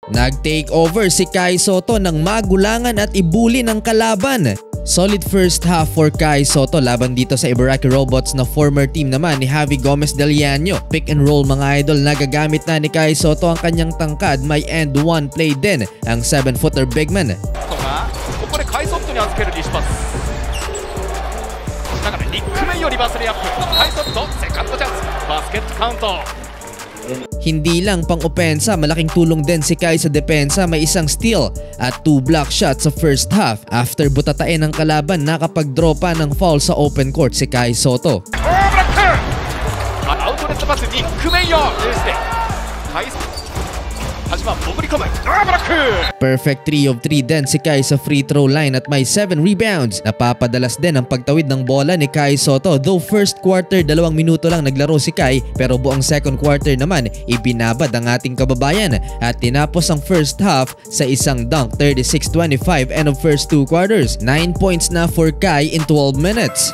Nag-takeover si Kai Sotto ng magulangan at ibuli ng kalaban. Solid first half for Kai Sotto laban dito sa Ibaraki Robots na former team naman ni Javi Gomez Del Llano. Pick and roll mga idol, nagagamit na ni Kai Sotto ang kanyang tangkad. May end one play din ang 7-footer big man. Hindi lang pang opensa, malaking tulong din si Kai sa depensa. May isang steal at 2 block shots sa first half. After butatain ng kalaban, nakapag-draw pa ng foul sa open court si Kai Sotto. Perfect 3 of 3 din si Kai sa free throw line at may 7 rebounds. Napapadalas din ang pagtawid ng bola ni Kai Sotto. Though first quarter 2 minuto lang naglaro si Kai, pero buong second quarter naman ibinabad ang ating kababayan at tinapos ang first half sa isang dunk. 36-25 end of first 2 quarters. 9 points na for Kai in 12 minutes.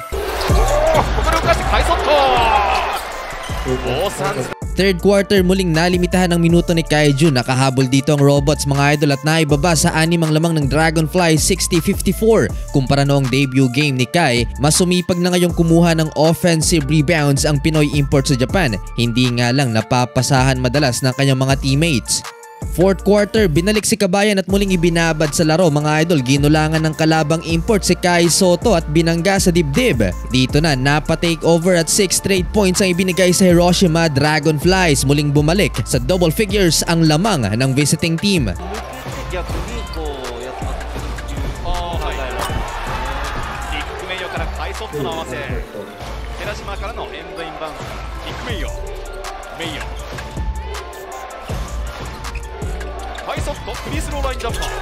Third quarter, muling nalimitahan ng minuto ni Kai Jun. Nakahabol dito ang Robots mga idol at naibaba sa 6 ang lamang ng Dragonfly, 60-54. Kumpara noong debut game ni Kai, mas sumipag na ngayong kumuha ng offensive rebounds ang Pinoy import sa Japan. Hindi nga lang napapasahan madalas ng kanyang mga teammates. Fourth quarter, binalik si Kabayan at muling ibinabad sa laro mga idol. Ginulangan ng kalabang import si Kai Sotto at binangga sa dibdib. Dito na napa-takeover at 6 straight points ang ibinigay sa Hiroshima Dragonflies. Muling bumalik sa double figures ang lamang ng visiting team. Sotto, フリースローラインジャンパー。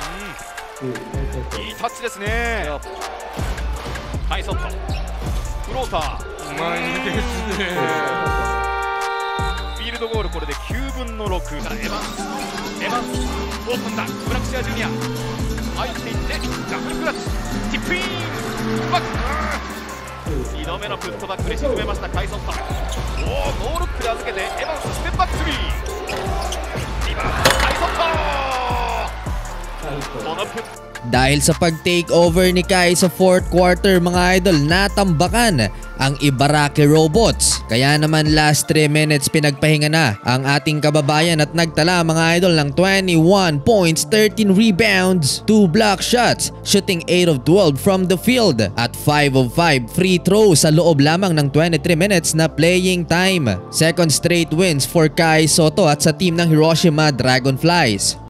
いいタッチですね。はい、Sotto。フローター。うまいですね。フィールドゴールこれで9分の6。からエバンス。オープンだ。ブラックシアジュニア。入っていってダブルクラッチ。ティップイン。バック。2度目のプットバックで沈めましたカイ・ソット。おお、ノールックで預けてエバンスステップバックスリー。 Dahil sa pag-takeover ni Kai sa fourth quarter mga idol, natambakan ang Ibaraki Robots. Kaya naman last 3 minutes pinagpahinga na ang ating kababayan at nagtala mga idol ng 21 points, 13 rebounds, 2 block shots, shooting 8 of 12 from the field at 5 of 5 free throws sa loob lamang ng 23 minutes na playing time. Second straight wins for Kai Sotto at sa team ng Hiroshima Dragonflies.